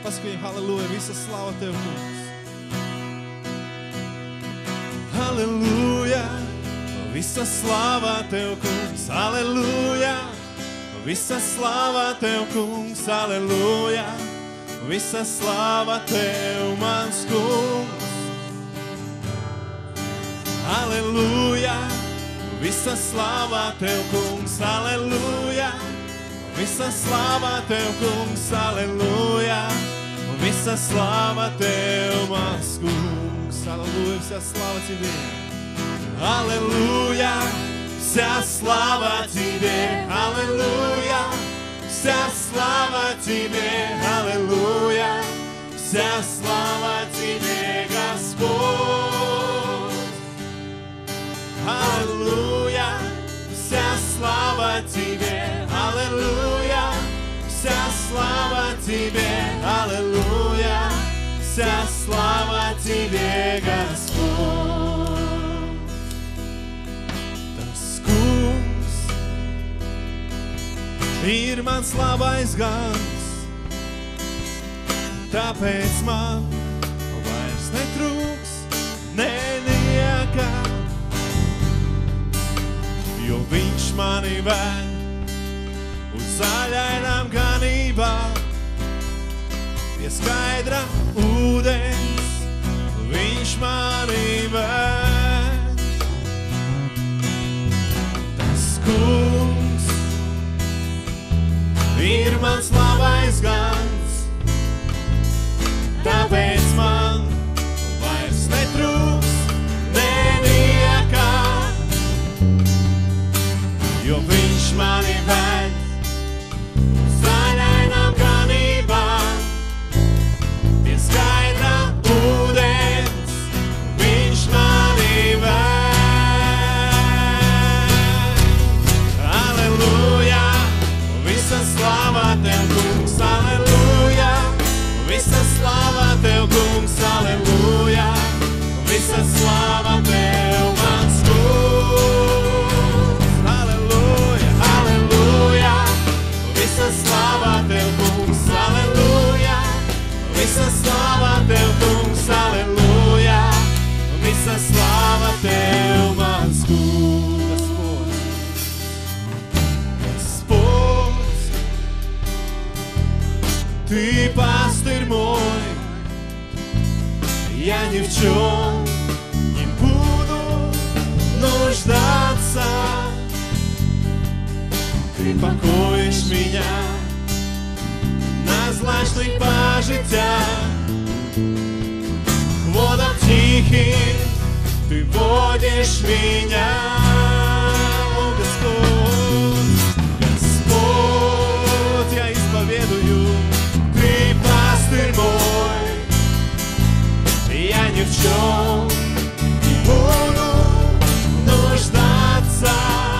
Pasaka viņam halleluja, visa slava Tev, kungs. Halleluja, visa slava Tev, kungs. Halleluja, visa slava Tev, kungs. Halleluja, visa slava Tev, mans kungs. Halleluja, visa slava Tev, kungs. Halleluja, visa slava Tev, kungs. Halleluja, visa slava Tev, mans kungs. Halleluja, visa slava Тебе. Halleluja, вся слава Тебе. Halleluja, вся слава Тебе. Halleluja, вся слава Тебе, Господь. Halleluja, вся слава Тебе. Halleluja, вся слава Тебе. Halleluja, вся слава Тебе, Господь. Tas kungs ir mans labais gans, tāpēc man vairs netrūks neniekā, jo viņš mani ved uz zaļainām ganībām, pie skaidra ūdens viņš mani ved. Tas kungs ir mans labais gans, tāpēc man vairs netrūks neniekā, jo viņš mani ved uz zaļainām ganībām, pie skaidra ūdens viņš mani ved. Halleluja, visa slava Tev, kungs. Halleluja, visa slava Tev, kungs. Halleluja, visa slava Tev, mans kungs. Halleluja, halleluja, visa slava Tev, kungs. Halleluja, visa slava Tev, kungs. Halleluja, visa slava Tev, mans kungs. Господь, Ты пастырь мой, я ни в чем не буду нуждаться. Ты покоишь меня на злачных пажитях, к водам тихим Ты водишь меня. О, Господь, Господь, я исповедую, Ты пастырь мой, я ни в чем не буду нуждаться.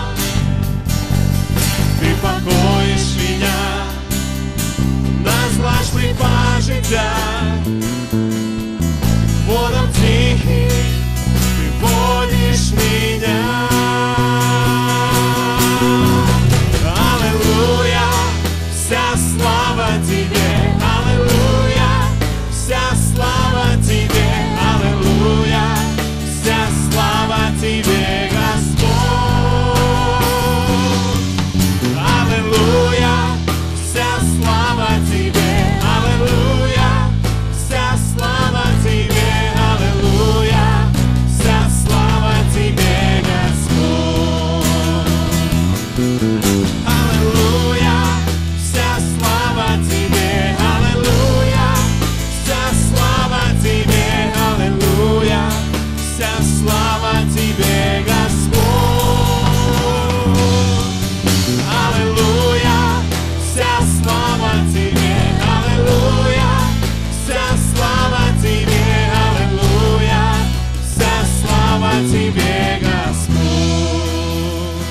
Ты покоишь меня на злачных пажитях, водам тихим Ты водишь меня. Аллилуйя, вся слава Тебе. Аллилуйя, вся слава Тебе. Аллилуйя, вся слава Тебе, Господь. Аллилуйя, вся слава Тебе. Аллилуйя, вся слава Тебе. Аллилуйя, вся слава Тебе, Господь. Аллилуйя, вся слава Тебе. Аллилуйя, вся слава Тебе. Аллилуйя, вся слава Тебе, Господь. Аллилуйя, вся слава Тебе. Аллилуйя, вся слава Тебе. Аллилуйя, вся слава Тебе, Господь.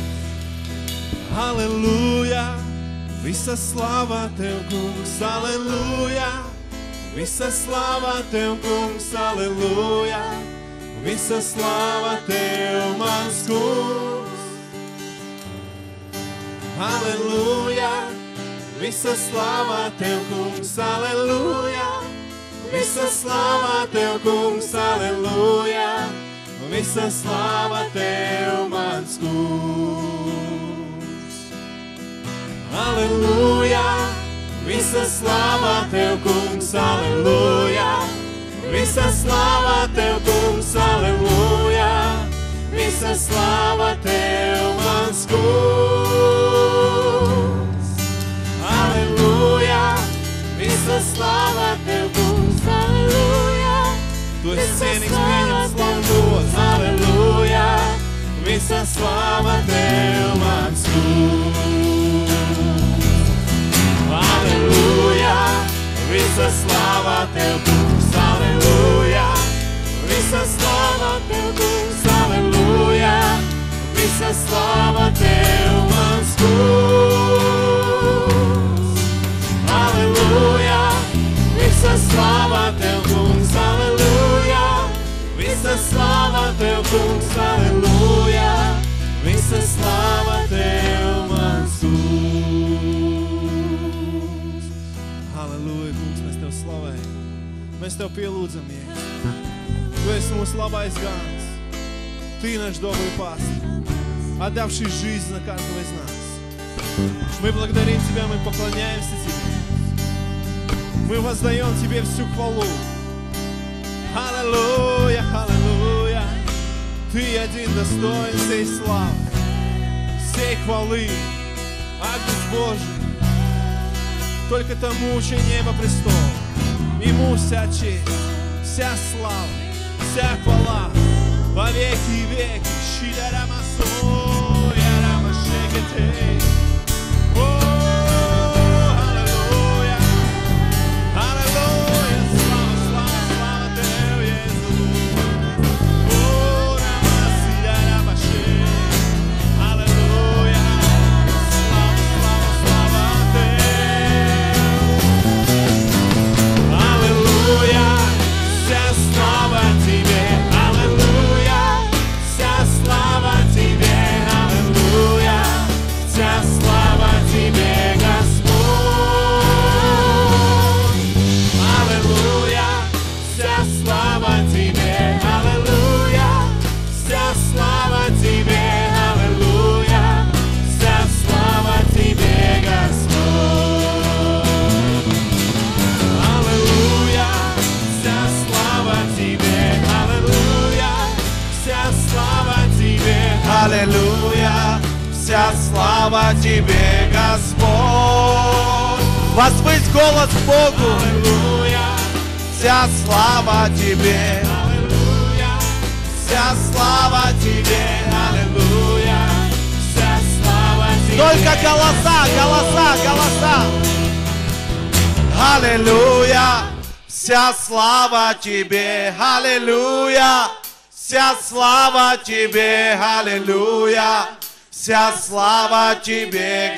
Аллилуйя, visa slava Tev, kungs. Аллилуйя, visa slava Tev, kungs. Аллилуйя, visa slava Tev, mans kungs. Аллилуйя, visa slava Tev, kungs, aleluja. Visa slava Tev, kungs, aleluja. Visa slava Tev, mans kungs. Aleluja. Visa slava Tev, kungs, aleluja. Visa slava Tev, kungs, aleluja. Visa slava Tev, mans kungs. Aleluja. Visa slava Tev, kungs, aleluja. Tu esi cienīgs, pieņem slavu dos, aleluja. Visa slava Tev, mans kungs. Aleluja. Visa slava Tev, kungs, aleluja. Visa slava Tev, kungs, aleluja. Visa slava Tev, mans kungs. Aleluja. Visa slava Tev, kungs, aleluja. Visa slava Tev, kungs, aleluja. Visa slava Tev, mans kungs. Aleluja, kungs, mēs Tev slavējam. Mēs Tev pielūdzam, Jēzus. Tu esi mūsu labais gans. Ты наш добрый пастырь, отдавший жизнь за каждого из нас. Мы благодарим Тебя, мы поклоняемся Тебе. Мы воздаем Тебе всю хвалу. Аллилуйя, аллилуйя. Ты один достоин всей славы, всей хвалы. Агнец Божий, только Тому, чей небо престол. Ему вся честь, вся слава, вся хвала во веки и веки. Аллилуйя, вся слава Тебе, Господь. Возвысь голос Богу. Аллилуйя, вся слава Тебе. Аллилуйя, вся слава Тебе. Аллилуйя, вся слава Тебе. Только голоса, голоса, голоса. Аллилуйя, вся слава Тебе. Аллилуйя. Вся слава Тебе, аллилуйя, вся слава Тебе,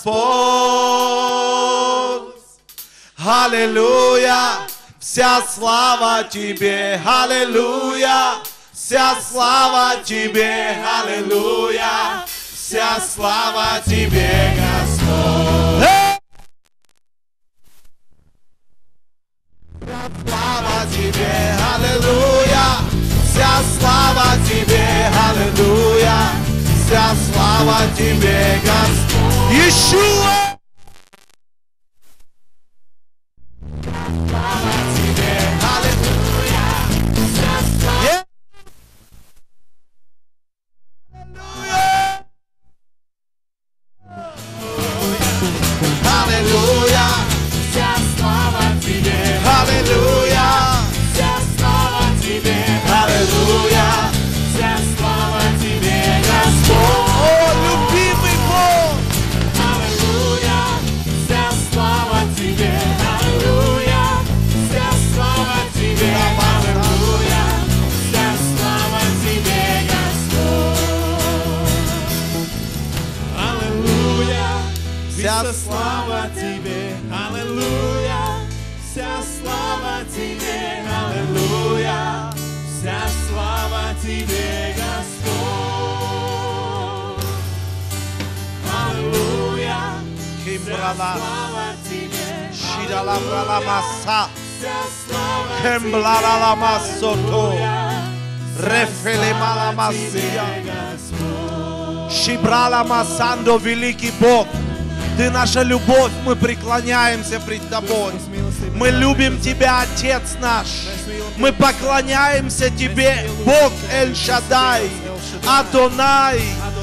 Господь. Аллилуйя, вся слава Тебе, аллилуйя, вся слава Тебе, аллилуйя, вся слава Тебе, Господь. Вся слава Тебе, аллилуйя. Вся слава Тебе, аллилуйя, вся слава Тебе, Господь. Иешуа! Слава Тебе, аллилуйя, вся слава. Аллилуйя, вся слава Тебе, аллилуйя, вся слава Тебе. Аллилуйя, вся слава Тебе, Господь. О, любимый Бог! Аллилуйя, вся слава Тебе. Аллилуйя, вся слава Тебе. Аллилуйя, вся слава Тебе, Господь. Аллилуйя, вся слава Тебе. Аллилуйя, вся слава Тебе. Аллилуйя. Вся слава Тебе, Господь. Аллилуйя. Вся слава Шибрала Масандо, великий Бог, Ты наша любовь, мы преклоняемся пред Тобой. Мы любим Тебя, Отец наш. Мы поклоняемся Тебе, Бог Эль-Шадай, Адонай,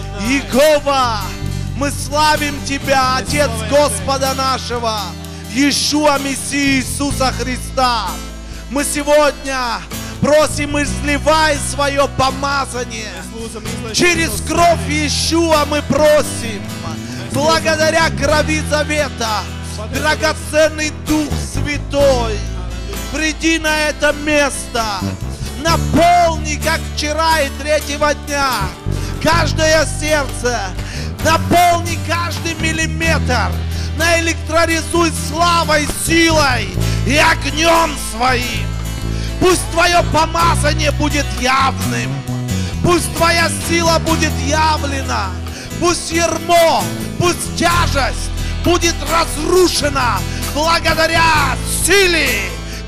Иегова. Мы славим Тебя, Отец Господа нашего, Иешуа Мессии Иисуса Христа. Мы сегодня просим, изливай свое помазание. Через кровь Иешуа мы просим, благодаря крови завета, драгоценный Дух Святой, приди на это место, наполни, как вчера и третьего дня, каждое сердце, наполни каждый миллиметр, наэлектроризуй славой, силой и огнем своим. Пусть Твое помазание будет явным, пусть Твоя сила будет явлена, пусть ярмо, пусть тяжесть будет разрушена благодаря силе,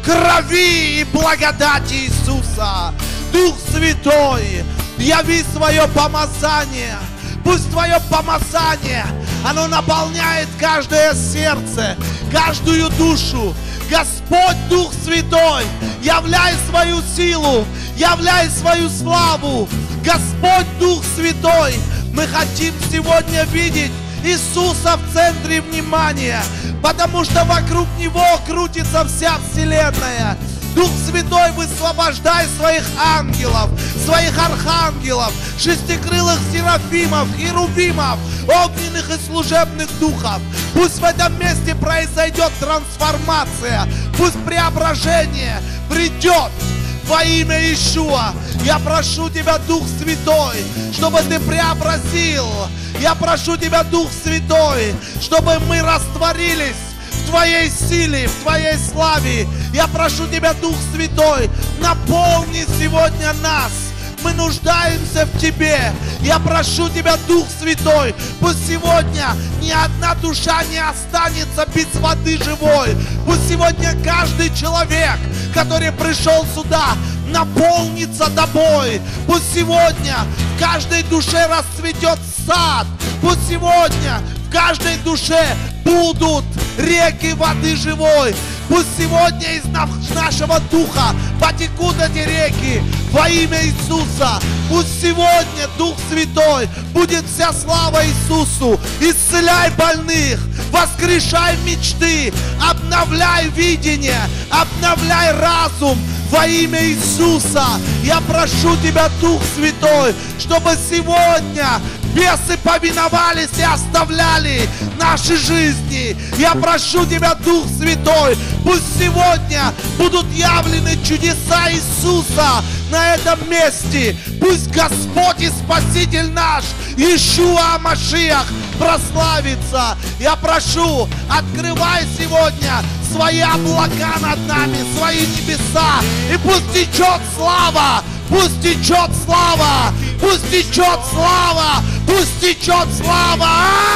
крови и благодати Иисуса. Дух Святой, яви свое помазание. Пусть Твое помазание, оно наполняет каждое сердце, каждую душу. Господь Дух Святой, являй свою силу, являй свою славу. Господь Дух Святой, мы хотим сегодня видеть Иисуса в центре внимания, потому что вокруг Него крутится вся вселенная. Дух Святой, высвобождай своих ангелов, своих архангелов, шестикрылых серафимов, херувимов, огненных и служебных духов. Пусть в этом месте произойдет трансформация, пусть преображение придет во имя Иешуа. Я прошу Тебя, Дух Святой, чтобы Ты преобразил. Я прошу Тебя, Дух Святой, чтобы мы растворились в Твоей силе, в Твоей славе. Я прошу Тебя, Дух Святой, наполни сегодня нас. Мы нуждаемся в Тебе. Я прошу Тебя, Дух Святой, пусть сегодня ни одна душа не останется без воды живой. Пусть сегодня каждый человек, который пришел сюда, наполнится Тобой. Пусть сегодня в каждой душе расцветет сад. Пусть сегодня в каждой душе будут реки воды живой. Пусть сегодня из нашего духа потекут эти реки во имя Иисуса. Пусть сегодня, Дух Святой, будет вся слава Иисусу. Исцеляй больных, воскрешай мечты, обновляй видение, обновляй разум во имя Иисуса. Я прошу Тебя, Дух Святой, чтобы сегодня бесы повиновались и оставляли наши жизни. Я прошу Тебя, Дух Святой, пусть сегодня будут явлены чудеса Иисуса на этом месте. Пусть Господь и Спаситель наш, Иешуа Машиах, прославится. Я прошу, открывай сегодня свои облака над нами, свои небеса, и пусть течет слава, пусть течет слава, пусть течет слава, пусть течет слава.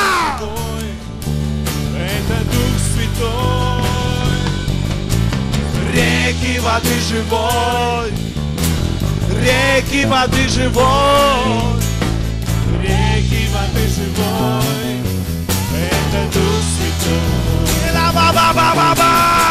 Это Дух Святой, Реки воды живой, реки воды живой, реки воды живой. Это Дух Святой, Ла-ба-ба-ба-ба-ба.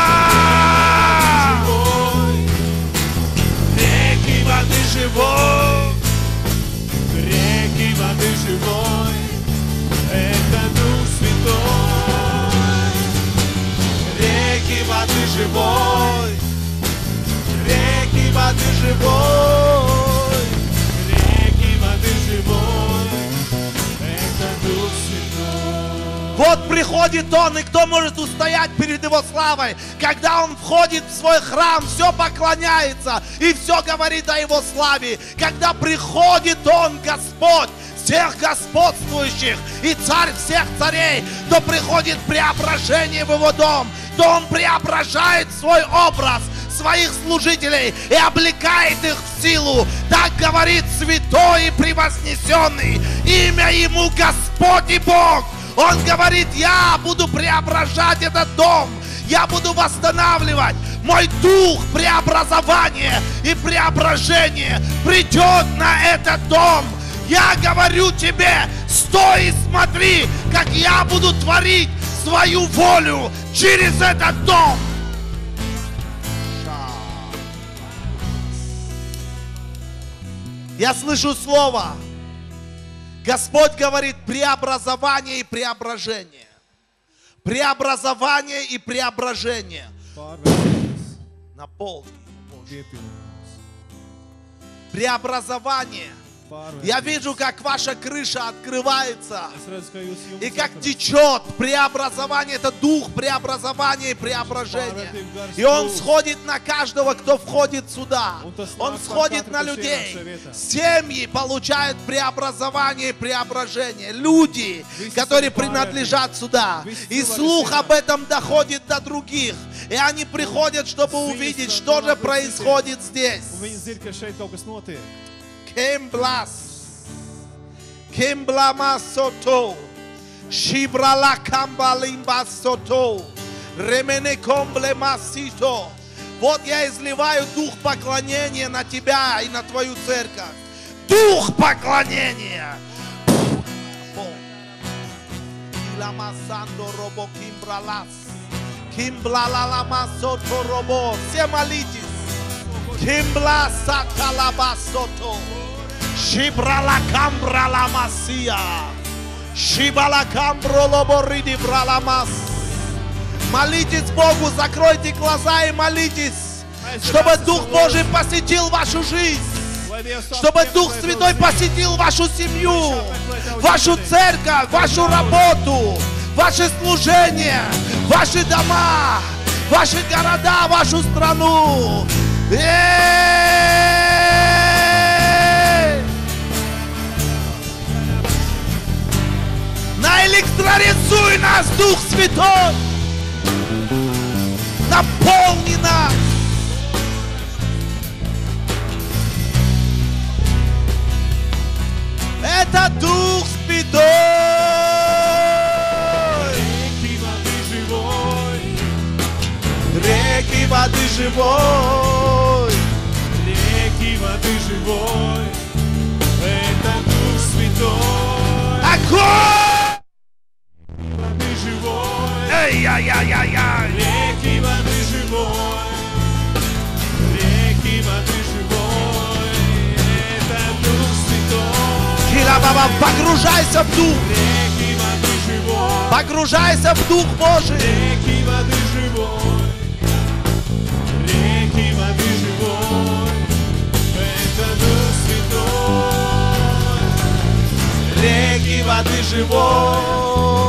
Реки воды живой, реки воды живой. Это Дух Святой, реки воды живой, реки воды живой, реки воды живой. Это Дух Святой. Вот приходит Он, и кто может устоять перед Его славой? Когда Он входит в свой храм, все поклоняется и все говорит о Его славе. Когда приходит Он, Господь всех господствующих и Царь всех царей, то приходит преображение в Его дом, то Он преображает свой образ своих служителей и облекает их в силу. Так говорит святой и превознесенный, имя Ему Господь и Бог. Он говорит: я буду преображать этот дом, Я буду восстанавливать. Мой дух преобразования и преображения придет на этот дом. Я говорю тебе, стой и смотри, как я буду творить свою волю через этот дом. Я слышу слово. Господь говорит преобразование и преображение. Преобразование и преображение. Наполни. Преобразование. Я вижу, как ваша крыша открывается. И как течет преобразование. Это дух преобразования и преображения. И он сходит на каждого, кто входит сюда. Он сходит на людей. Семьи получают преобразование и преображение. Люди, которые принадлежат сюда. И слух об этом доходит до других. И они приходят, чтобы увидеть, что же происходит здесь. Kembla soto, shibrala kambalimba soto, ремene комбле масито. Вот я изливаю дух поклонения на тебя и на твою церковь. Дух поклонения. Все молитесь. Кимбла саталабасото. Шибрала камбрала масия. Шибала камброло бориди браламас. Молитесь Богу, закройте глаза и молитесь, чтобы Дух Божий посетил вашу жизнь. Чтобы Дух Святой посетил вашу семью, вашу церковь, вашу работу, ваше служение, ваши дома, ваши города, вашу страну. Наэлектрорисуй нас, Дух Святой! Наполни нас! Это Дух Святой! Реки воды живой! Реки воды живой! Реки воды живой! Это Дух Святой! Огонь! Воды живой! Эй-яй-яй-яй-яй! Реки воды живой! Реки воды живой! Это Дух Святой! Кила-баба, погружайся в Дух! Реки воды живой! Погружайся в Дух Божий! Реки воды живой! Реки воды живой! Это Дух Святой! Реки воды живой!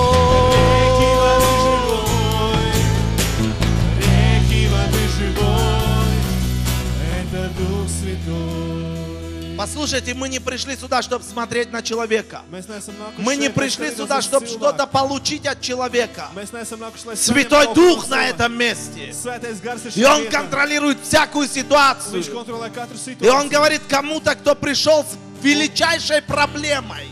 Послушайте, мы не пришли сюда, чтобы смотреть на человека. Мы не пришли сюда, чтобы что-то получить от человека. Святой Дух на этом месте. И Он контролирует всякую ситуацию. И Он говорит кому-то, кто пришел с величайшей проблемой.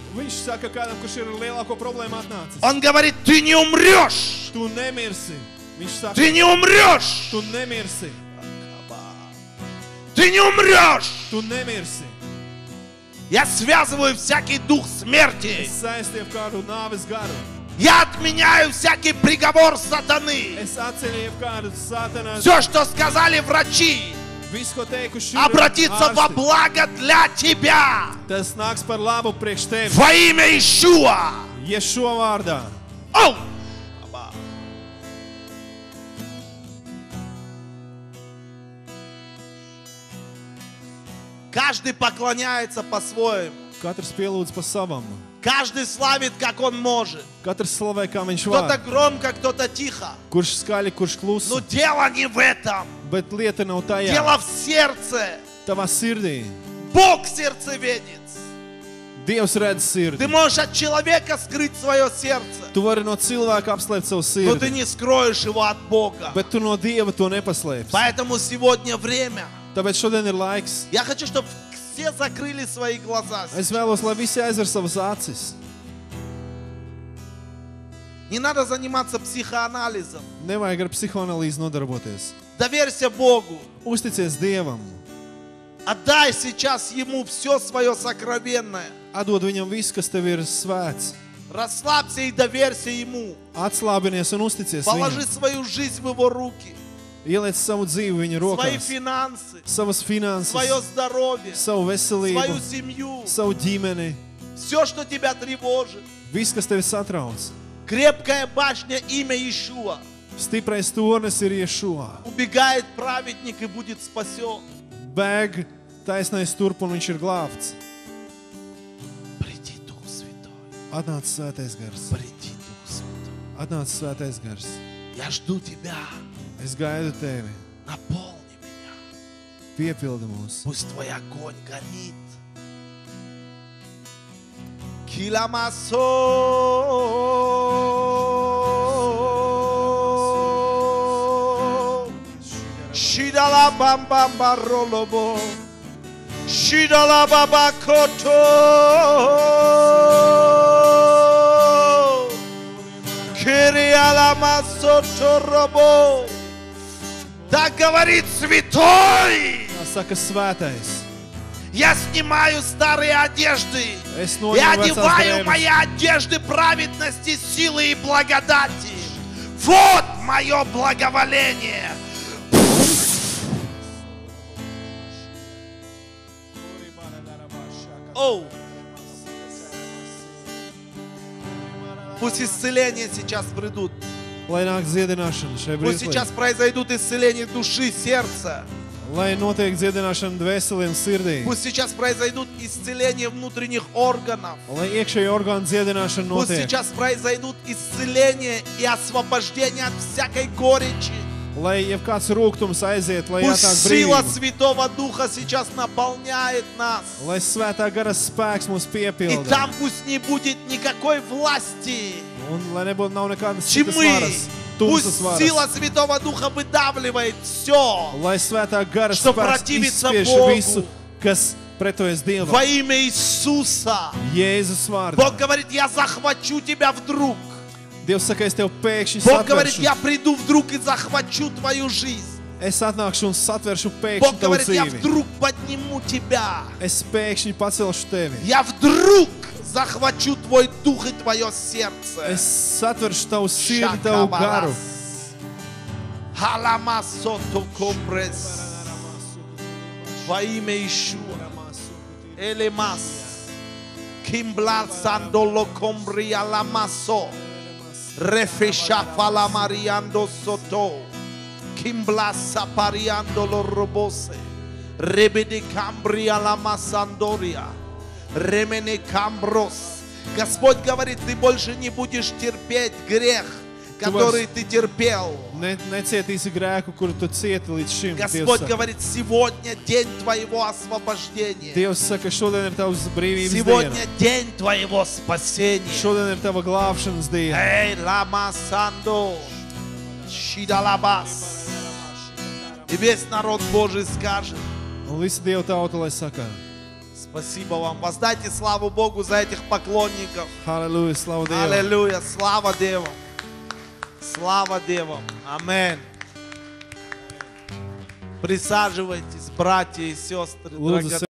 Он говорит, ты не умрешь. Ты не умрешь. Ты не умрешь. Я связываю всякий дух смерти. Я отменяю всякий приговор сатаны. Все, что сказали врачи, обратится во благо для тебя. Во имя Иешуа. Оу! Каждый поклоняется по-своему. Каждый славит, как он может. Кто-то громко, кто-то тихо. Но дело не в этом. Дело в сердце. Бог сердцеведец. Ты можешь от человека скрыть свое сердце. Но ты не скроешь его от Бога. Поэтому сегодня время. Я хочу, чтобы все закрыли свои глаза. Не надо заниматься психоанализом. Nevajag ar psihoanalīzi nodarboties. Доверься Богу. Uzticies Dievam. Отдай сейчас Ему все свое сокровенное. Atdod viņam visu, kas tev ir svēts. Расслабься и доверься Ему. Atslābinies un uzticies Положи viņam. свою жизнь в Его руки. Ieliec savu dzīvi viņa Свои rokās. финансы, Savas finanses, свое здоровье, savu veselību, свою семью. savu ģimeni. Все, что тебя тревожит. Viss, kas tevi satrauc. Крепкая башня, имя Иешуа. Stiprais tornis ir Ješua. Убегает праведник и будет спасен. Bēg taisnais turp un viņš ir glābts. Приди, Дух Святой. Atnāc svētais gars. Приди, Дух Святой. Atnāc svētais gars. Я жду тебя. Es gaidu tevi. Наполни меня. Piepildi mūs. Пусть твой огонь горит. Киламасо. Шидала бамбамба ролобо. Шидала баба кото. Кириала масото робо. Так говорит святой. Tā saka svētais. Я снимаю старые одежды Es и noņemu vecās одеваю drēbes. мои одежды праведности, силы и благодати. Вот мое благоволение. Оу. Пусть исцеления сейчас придут. Lai nāk dziedināšana šai Пусть brīdī. сейчас произойдут исцеления души, сердца. Lai notiek dziedināšana dvēselī un sirdī. Пусть сейчас произойдут исцеления внутренних органов. Lai iekšēji orgānu dziedināšana Пусть notiek. сейчас произойдут исцеления и освобождение от всякой горечи. Lai jebkāds rūgtums aiziet, lai Пусть atnāk сила brīvība. Святого Духа сейчас наполняет нас. Lai svētā gara spēks mūs И piepilda. там пусть не будет никакой власти, Un lai nebūtu nav nekādas citas тьмы. varas, tumsas Пусть сила varas. Святого Духа выдавливает все Lai svētā gara Что spēks противится izspiež Богу. visu, kas pretojas Dievam. во имя Иисуса. Jēzus vārdā. Бог говорит, я захвачу тебя вдруг. Dievs saka, es tev pēkšņi Бог говорит, satveršu. я приду вдруг и захвачу твою жизнь. Es atnākšu un satveršu pēkšņi Бог tavu говорит, я dzīvi. вдруг подниму тебя. Es pēkšņi pacelšu tevi. Я вдруг захвачу твой дух и твое сердце. Es satveršu tavu sirdi, tavu garu. Халамасото компрес. Во имя Иешуа. Элемас. Кимблар сандоло комбрия ламасо. Рефеша фаламариандо сото. Кимбла сапариандоло робосе. Ребеде камбрия ламасандория. Ремене камброс. Господь говорит, ты больше не будешь терпеть грех, который ты терпел. Necietīsi grēku, kuru tu cieti līdz šim. Господь Dievs saka. говорит, сегодня день твоего освобождения. Dievs saka, šodien ir tavs brīvības diena. Сегодня день твоего спасения. Šodien ir tava glābšanas diena. Эй, лама сандо, шидалабас. И весь народ Божий скажет, Un visi Dieva tauta, lai saka, спасибо вам. Воздайте славу Богу за этих поклонников. halleluja, slavu Dievam. Аллилуйя, слава Девам. Слава Девам. Аминь. Присаживайтесь, братья и сестры, Lūdzu, драгоценные.